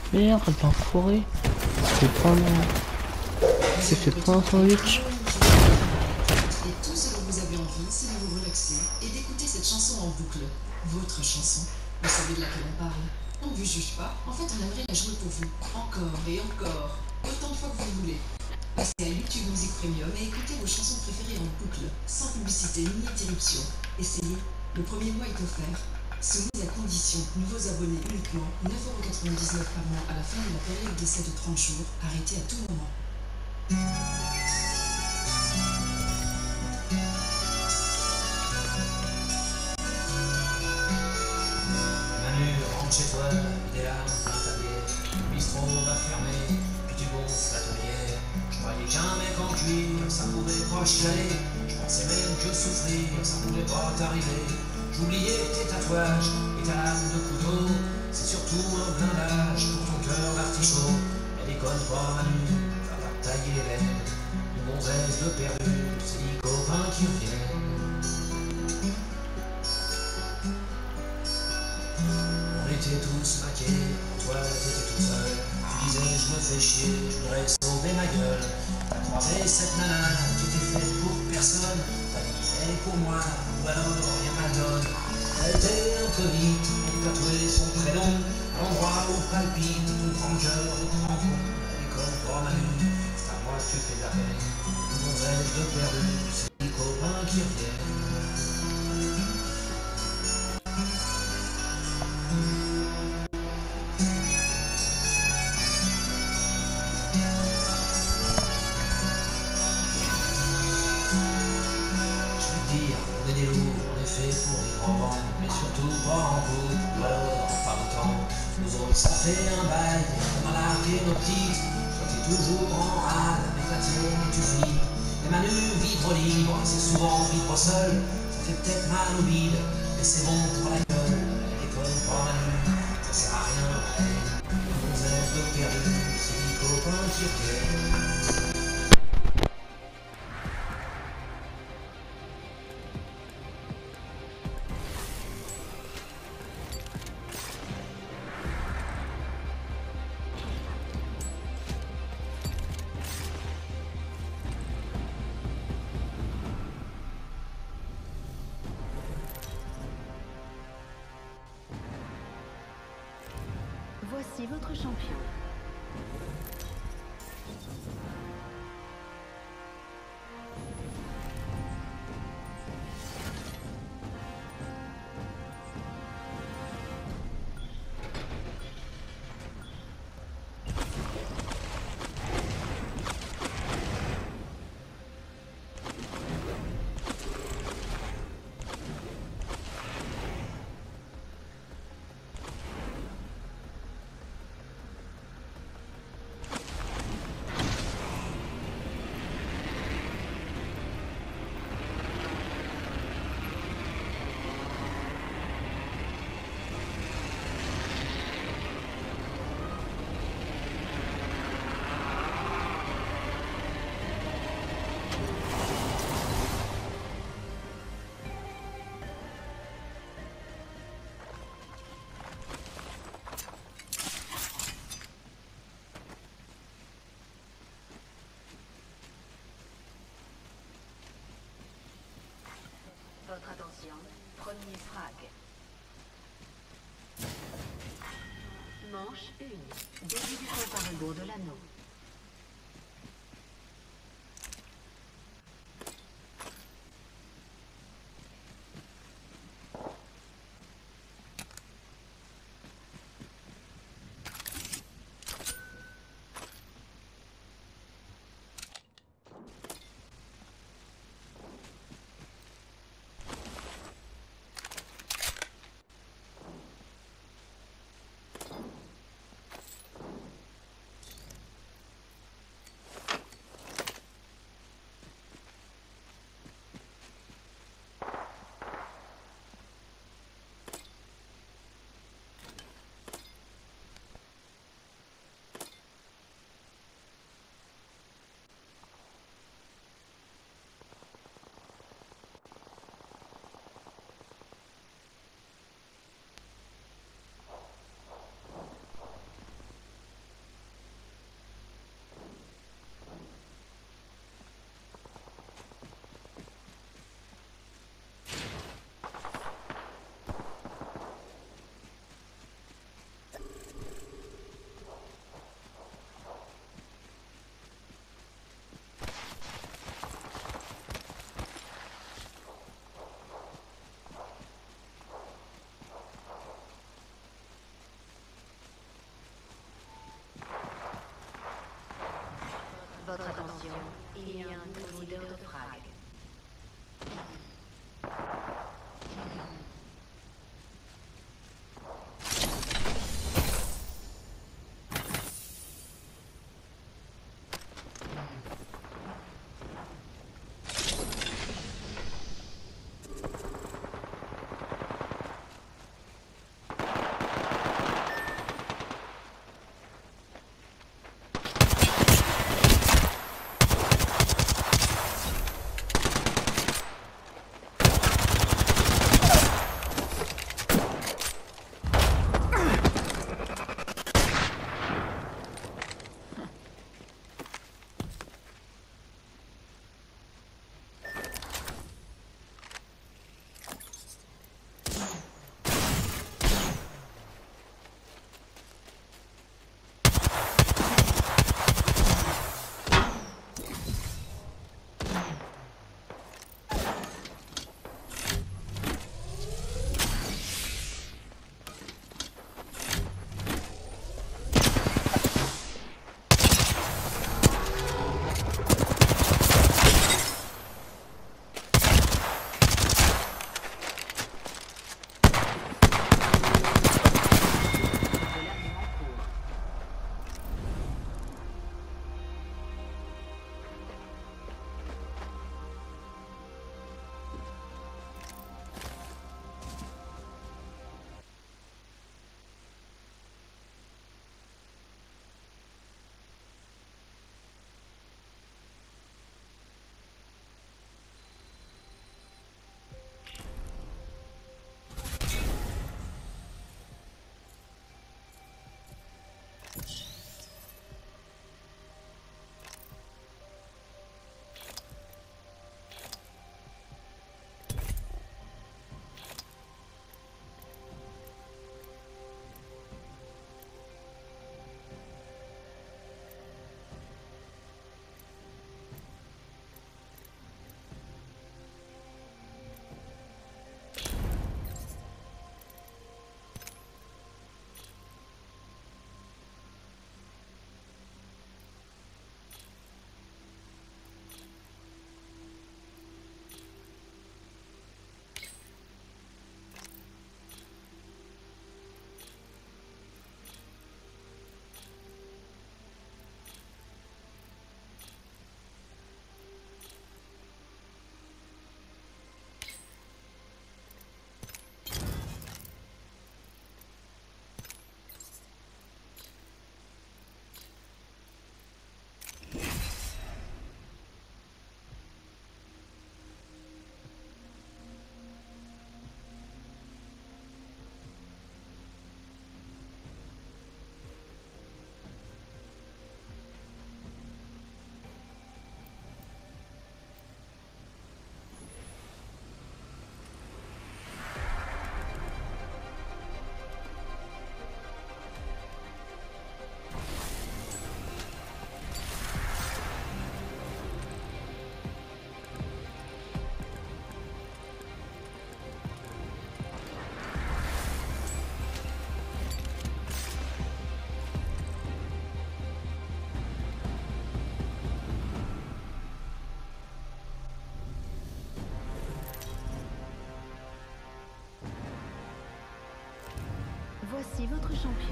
Merde, elle part fourrer. C'est fait prendre un sandwich. Et tout ce dont vous avez envie, c'est de vous relaxer et d'écouter cette chanson en boucle. Votre chanson. Vous savez de laquelle on parle. On ne vous juge pas. En fait, on aimerait la jouer pour vous. Encore et encore. Autant de fois que vous voulez. Passez à YouTube Music Premium et écoutez vos chansons préférées en boucle, sans publicité ni interruption. Essayez. Le premier mois est offert. Soumis à condition, nouveaux abonnés uniquement, 9,99 € par mois à la fin de la période d'essai de 30 jours, arrêtez à tout moment. Manu, rentre chez toi, des larmes plein ta bière. Le bistrot va fermer, puis tu gonfles la tonnière. Je croyais qu'un mec en cuir, ça pouvait pas chialer. Je pensais même que souffrir, ça pouvait pas t'arriver. J'oubliais tes tatouages et ta lame de couteau. C'est surtout un blindage pour ton cœur d'artichaut. Elle déconne pas, Manu, va pas te tailler les veines. Une gonzesse de perdu, c'est les copains qui reviennent. On était tous maqués, toi t'étais tout seul. Tu disais je me fais chier, je voudrais sauver ma gueule. T'as croisé cette nana qui était faite pour personne. T'as dit elle est pour moi, ou alors rien ma donne. Elle était insolite, on tatouait son prénom. L'endroit où palpite ton grand cœur de grand con. Elle déconne pas Manu, c'est à moi que tu fais de la peine. Mon rêve de perdu, c'est les copains qui reviennent. On est des loups, on est fait pour vivre en bande, mais surtout pas en couple, ou alors pas longtemps. Nous autres, ça fait un bail, on a largué nos petites. Toi t'es toujours en rade, avec la tienne et tu flippes. Mais Manu, vivre libre, c'est souvent vivre seul. Ça fait peut-être mal au bide, mais c'est bon pour la gueule. Elle déconne pas Manu, ça sert à rien la haine. On rêve de perdu, c'est les copains qui reviennent. Voici votre champion. Votre attention, premier frag. Manche 1. Début du compte à rebours de l'anneau. il y a un nouveau leader de frag. Voici votre champion.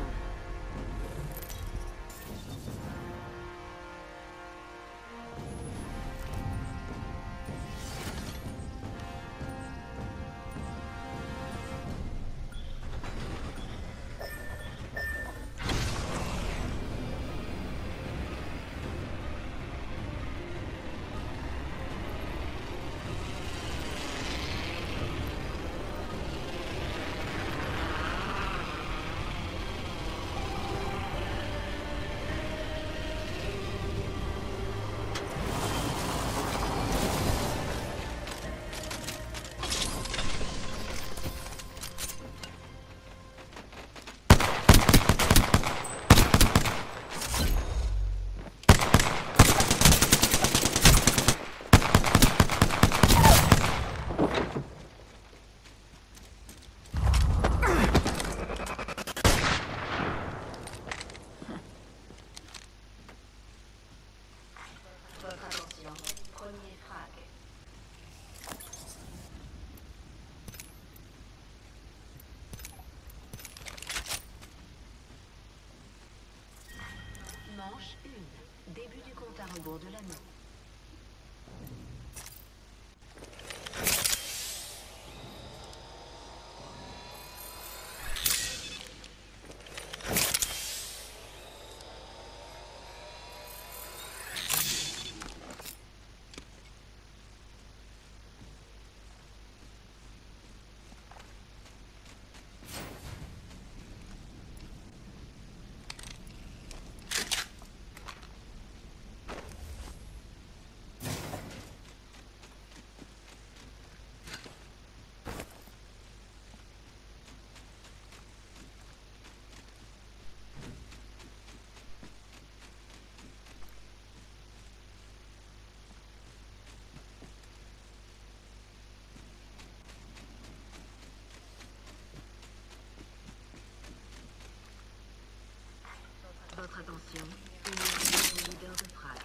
à rebours de l'anneau. Votre attention, il y a un nouveau leader de Prague.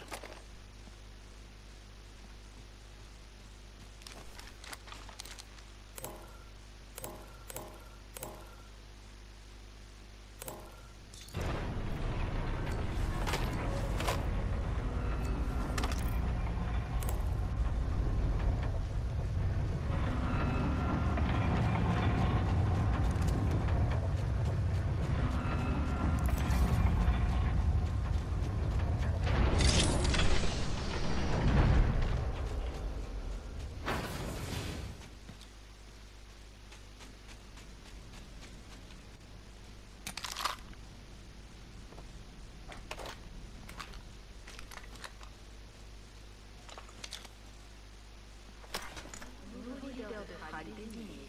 Leader de Prague désigné.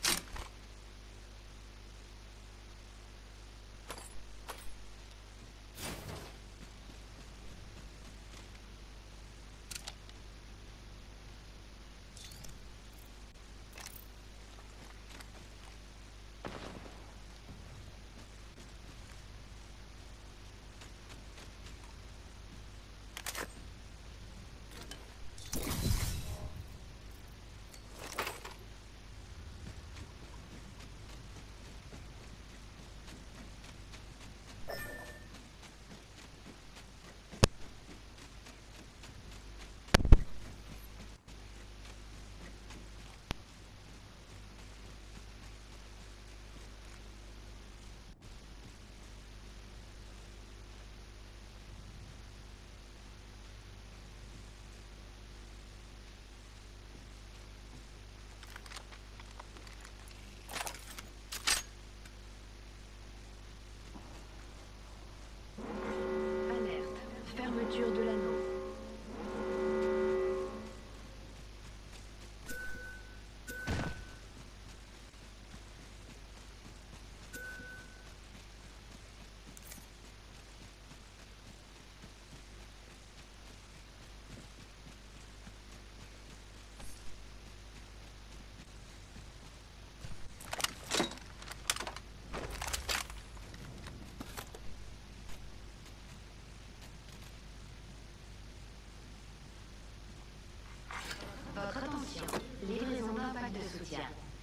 Fermeture de l'anneau. Votre attention, livraison d'un pack de soutien.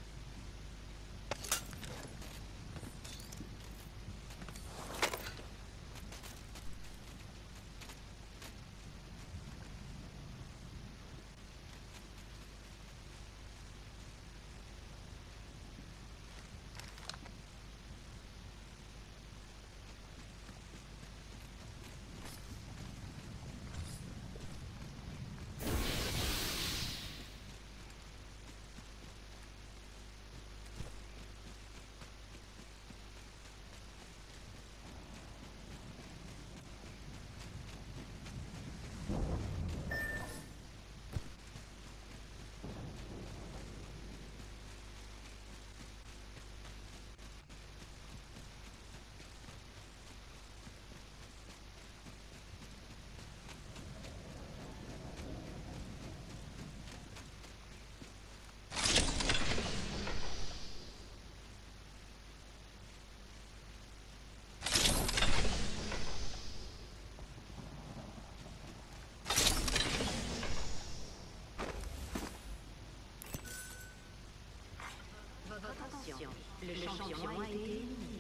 Attention, le champion a été éliminé.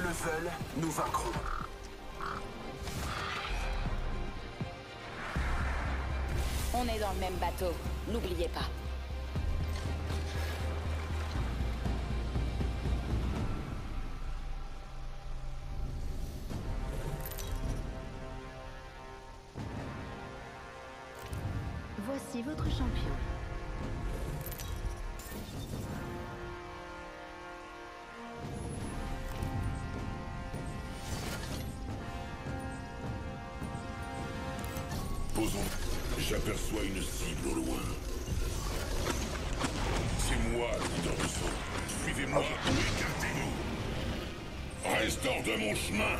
le veulent, nous vaincrons. On est dans le même bateau, n'oubliez pas. Voici votre champion. Posons. J'aperçois une cible au loin. C'est moi, leader de saut. Suivez-moi ou écartez-vous. Reste hors de mon chemin.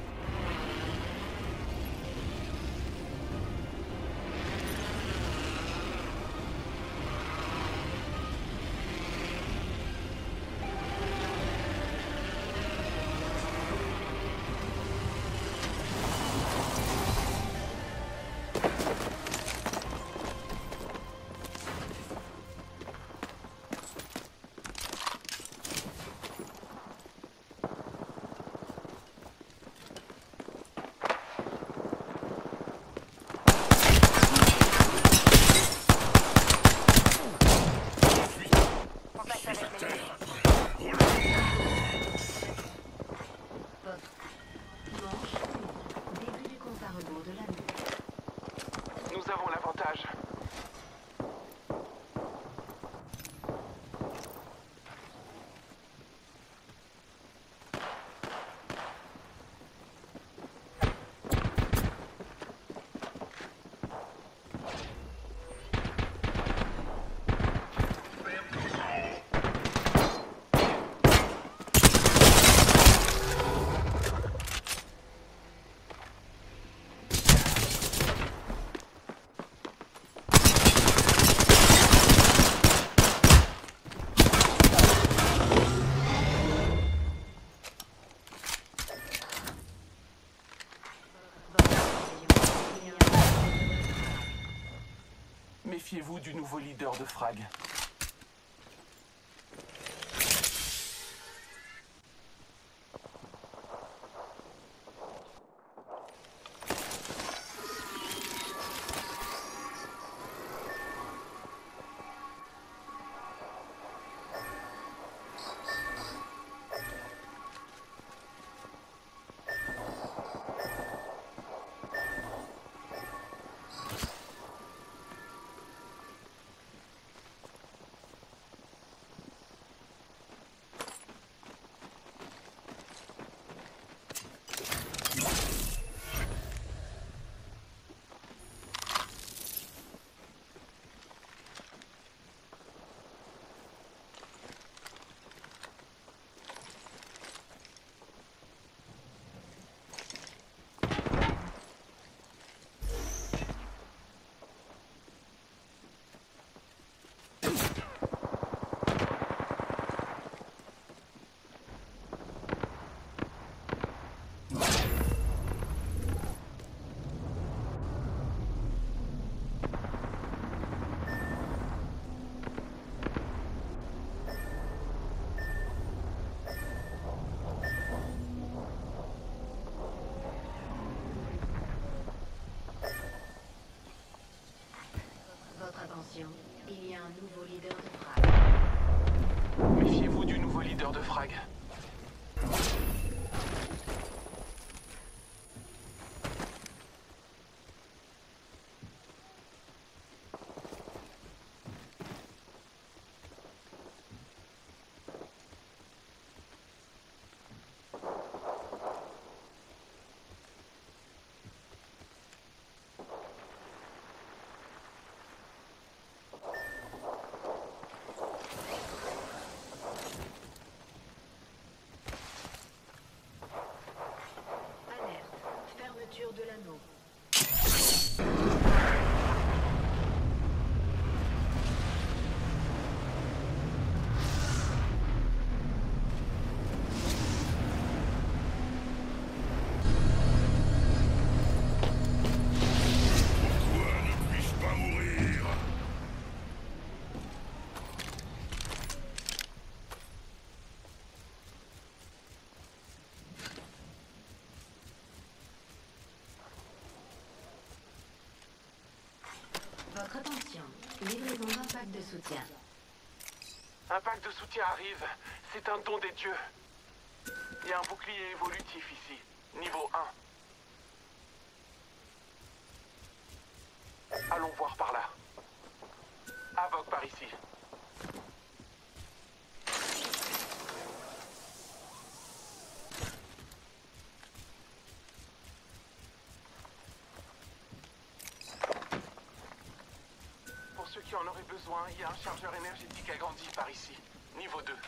Nous avons l'avantage. Méfiez-vous du nouveau leader de Frag. Attention, il y a un nouveau leader de Frag. Méfiez-vous du nouveau leader de Frag. soutien. Un pack de soutien arrive. C'est un don des dieux. Il y a un bouclier évolutif ici. Niveau 1. Allons voir par là. Avoc par ici. Pour ceux qui en auraient besoin, il y a un chargeur énergétique agrandi par ici. Niveau 2.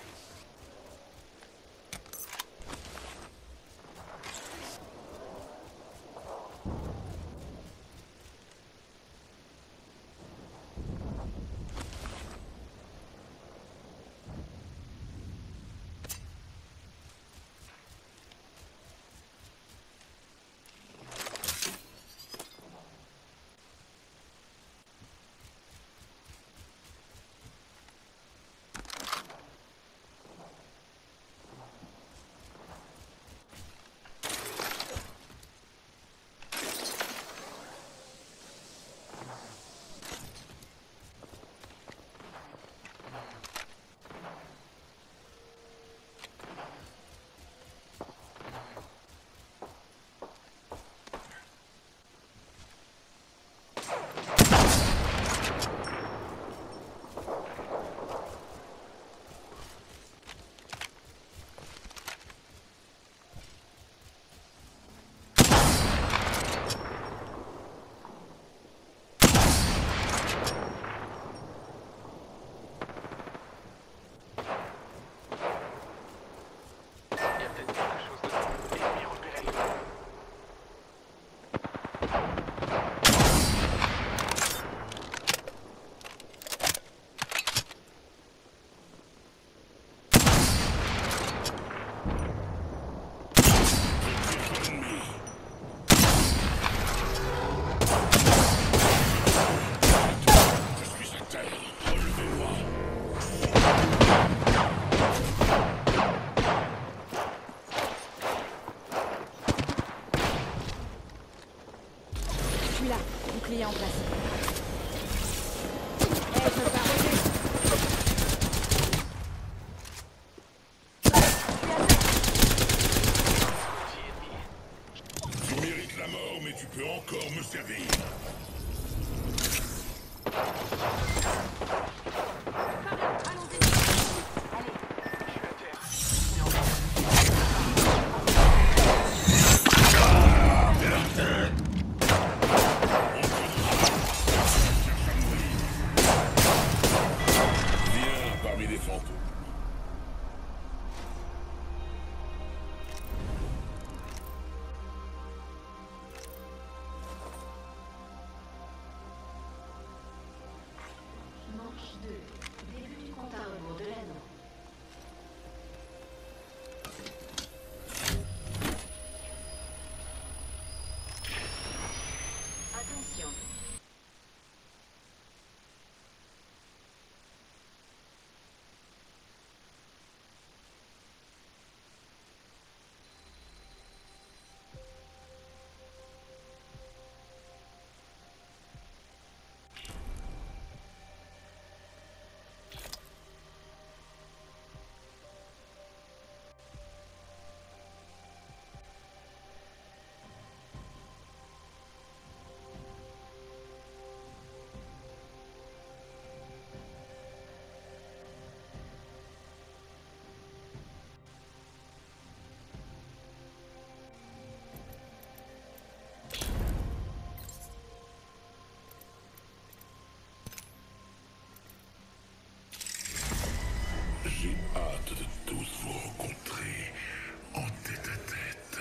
Bouclier en place. Hey, je veux pas rouler. Tu mérites la mort, mais tu peux encore me servir. Viens parmi les fantômes. Manche 2. Début du compte à rebours de l'anneau. Attention. J'ai hâte de tous vous rencontrer en tête à tête.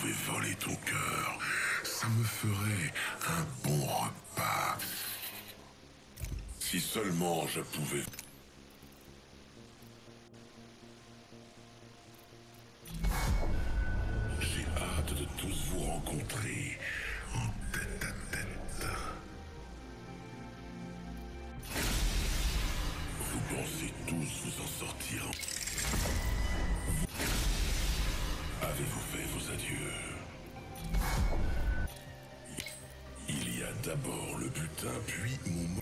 pouvais voler ton cœur, ça me ferait un bon repas. Si seulement je pouvais... J'ai hâte de tous vous rencontrer en tête à tête. Vous pensez tous vous en sortir en... Avez-vous fait vos adieux? Il y a d'abord le butin, puis mon...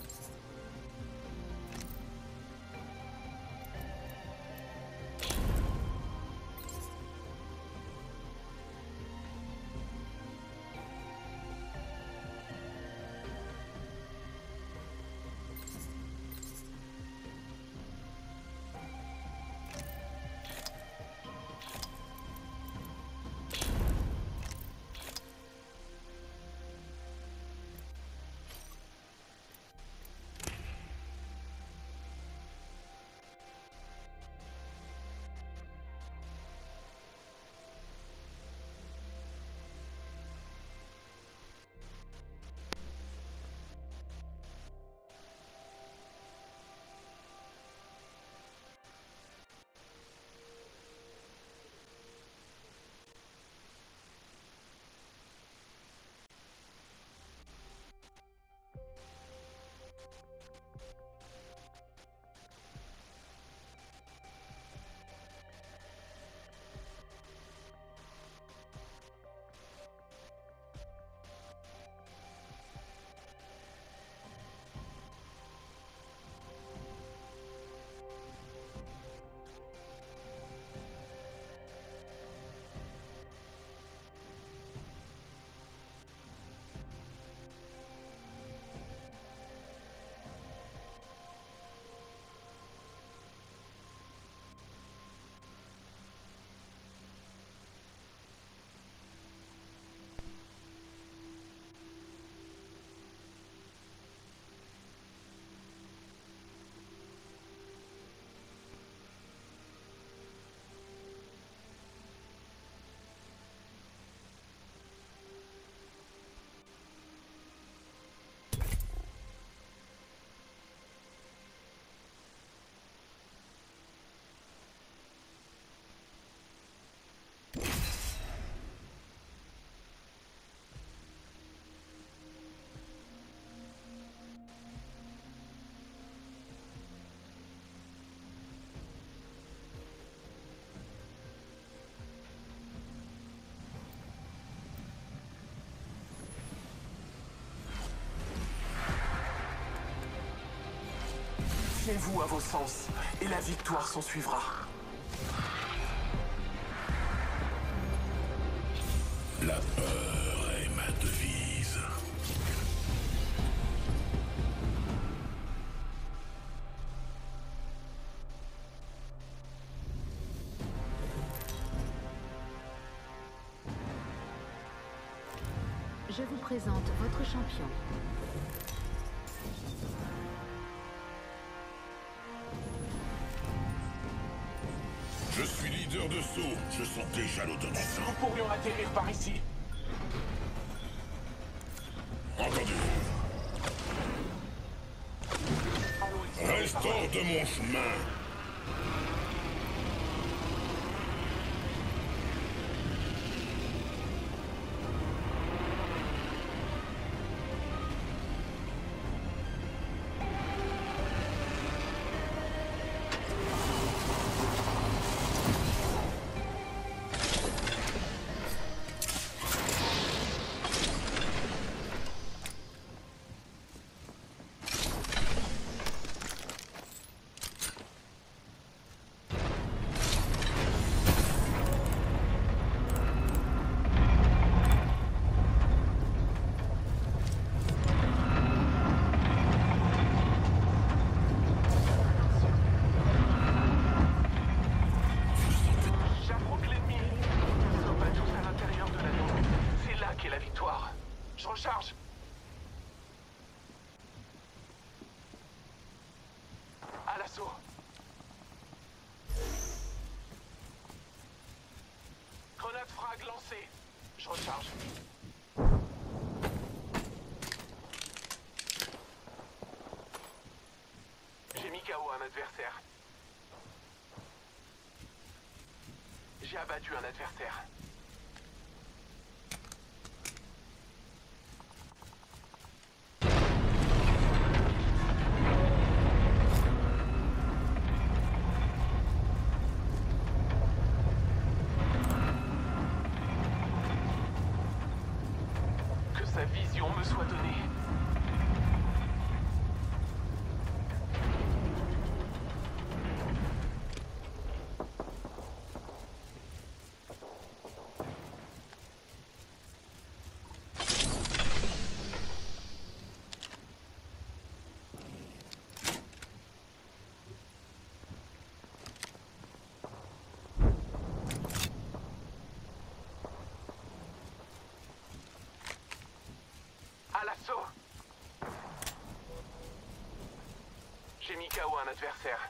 Fiez-vous à vos sens, et la victoire s'en suivra. La peur est ma devise. Je vous présente votre champion. Je suis leader de saut. Je sens déjà l'odeur du sang. Nous pourrions atterrir par ici. Entendu. Reste hors de mon chemin. Recharge. À l'assaut. Grenade frag lancée. Je recharge. J'ai mis KO un adversaire. J'ai abattu un adversaire. Que sa vision me soit donnée. À l'assaut. J'ai mis KO un adversaire.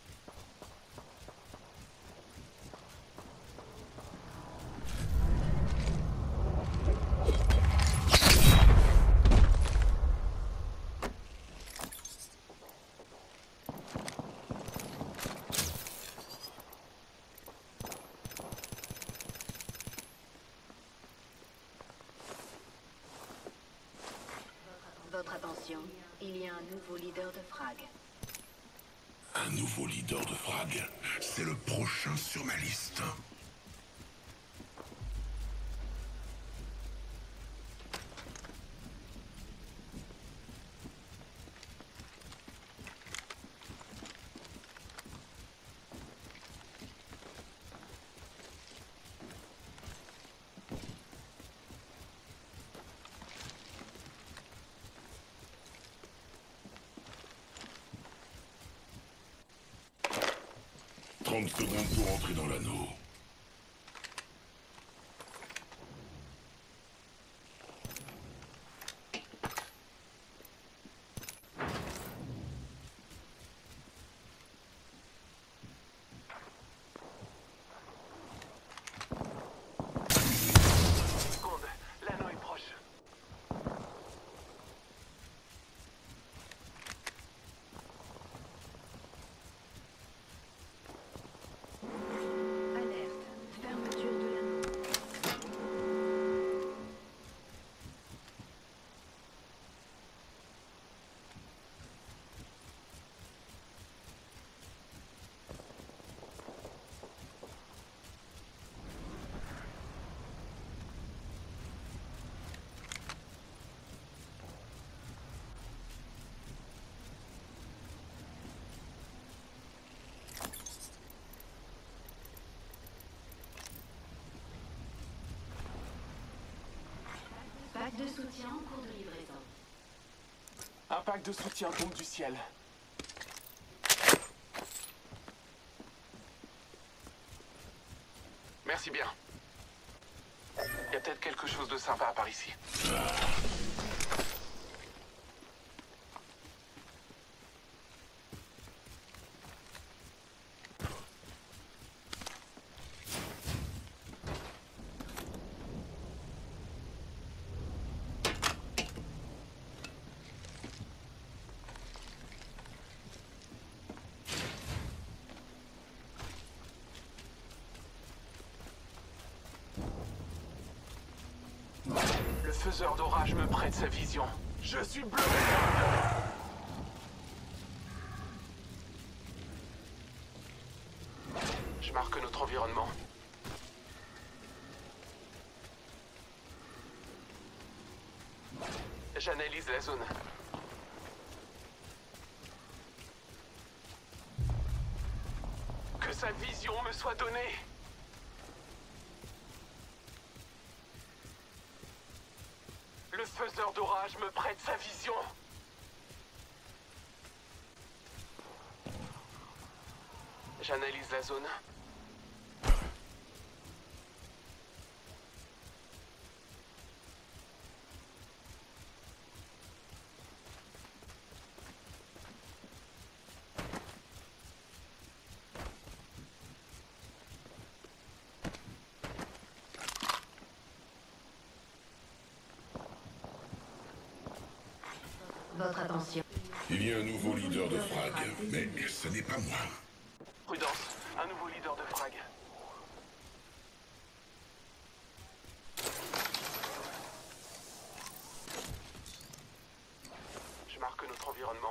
Votre attention, il y a un nouveau leader de frag. Un nouveau leader de frag. C'est le prochain sur ma liste. Trente secondes pour entrer dans l'anneau. Seconde, l'anneau est proche. Alerte, fermeture de l'anneau. Pack de soutien en cours de livraison. Un pack de soutien tombe du ciel. Merci bien. Il y a peut-être quelque chose de sympa par ici. Le faiseur d'orage me prête sa vision. Je suis bleu. Je marque notre environnement. J'analyse la zone. Que sa vision me soit donnée. Le faiseur d'orage me prête sa vision. J'analyse la zone. Votre attention. Il y a un nouveau leader de frag, mais ce n'est pas moi. Prudence, un nouveau leader de frag. Je marque notre environnement.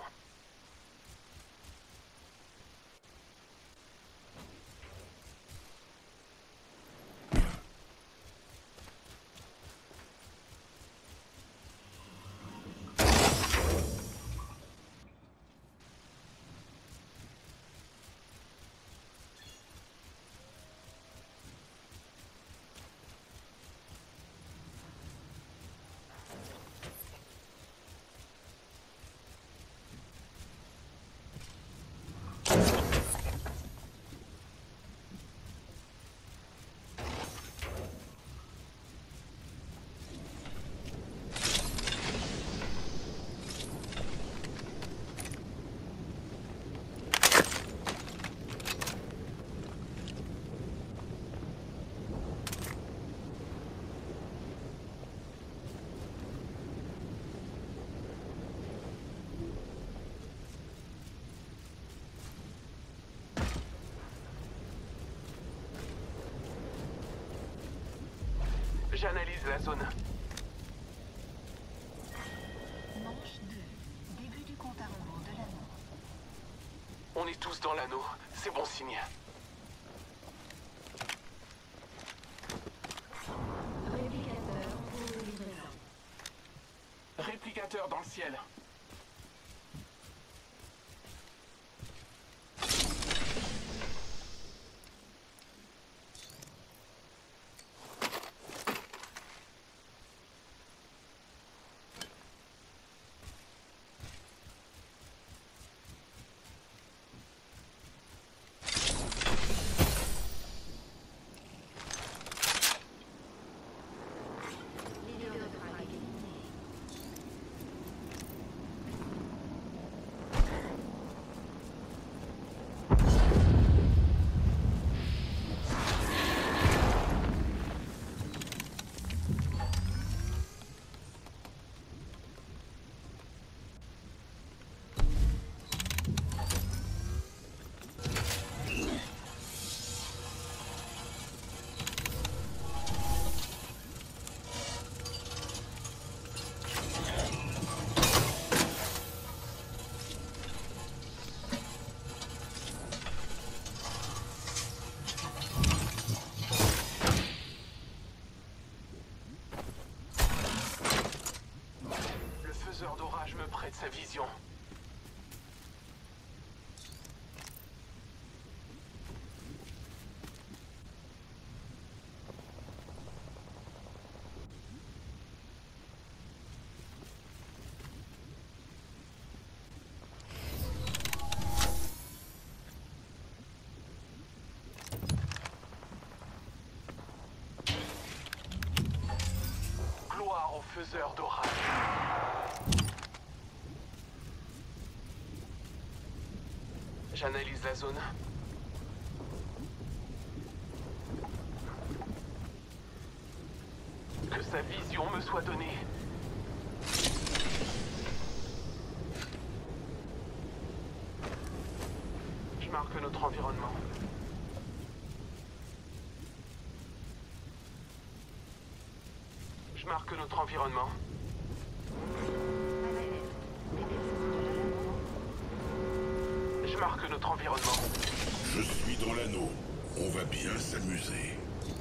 J'analyse la zone. Manche 2. Début du compte à rebours de l'anneau. On est tous dans l'anneau. C'est bon signe. Réplicateur pour livraison. Réplicateur dans le ciel. Leader de frag éliminé. Le faiseur d'orage me prête sa vision. Gloire au faiseur d'orage. J'analyse la zone. Que sa vision me soit donnée. Je marque notre environnement. Je marque notre environnement. Alerte. Déversement de l'anneau. Je marque notre environnement. Je suis dans l'anneau. On va bien s'amuser.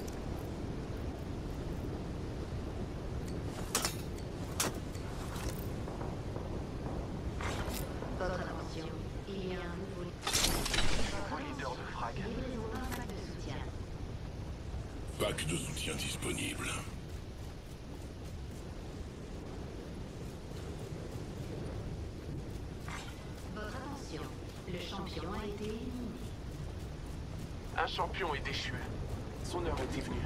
Votre attention. Il y a un nouveau Leader de frag. livraison d'un pack de soutien. Pack de soutien disponible. Votre attention. Le champion a été éliminé. Un champion est déchu. Son heure était venue.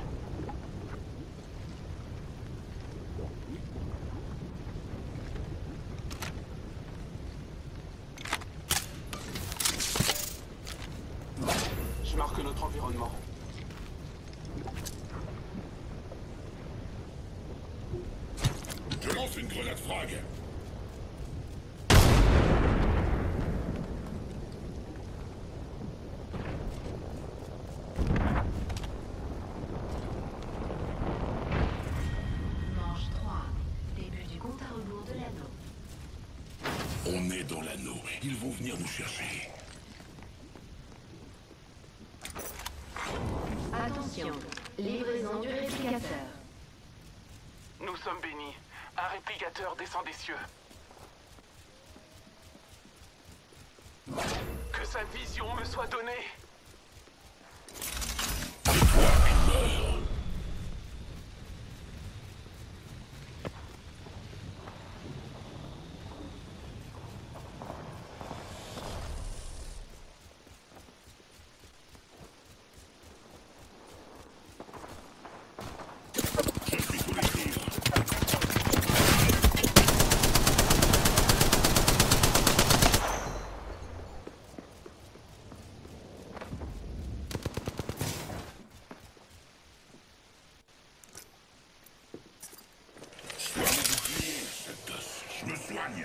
Je marque notre environnement. Je lance une grenade frag. Ils vont venir nous chercher. Attention, livraison du réplicateur. Nous sommes bénis. Un réplicateur descend des cieux. Que sa vision me soit donnée. Je me soigne.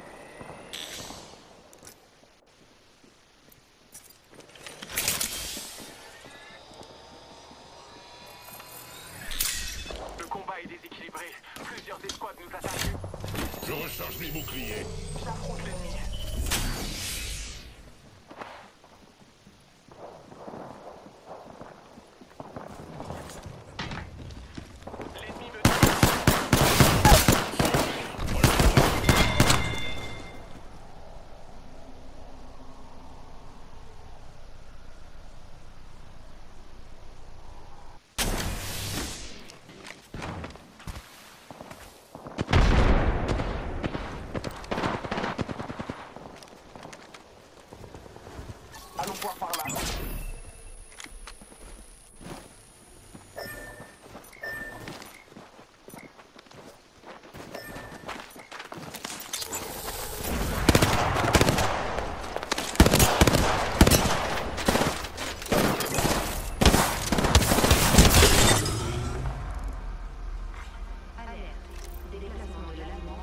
Le combat est déséquilibré. Plusieurs escouades nous attaquent. Je recharge mes boucliers. J'affronte l'ennemi. L'ennemi me allons voir par là. Alerte. Déplacement de l'allemand.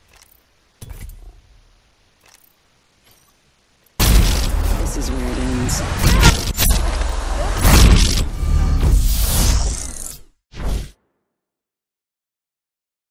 This is where it ends. ça.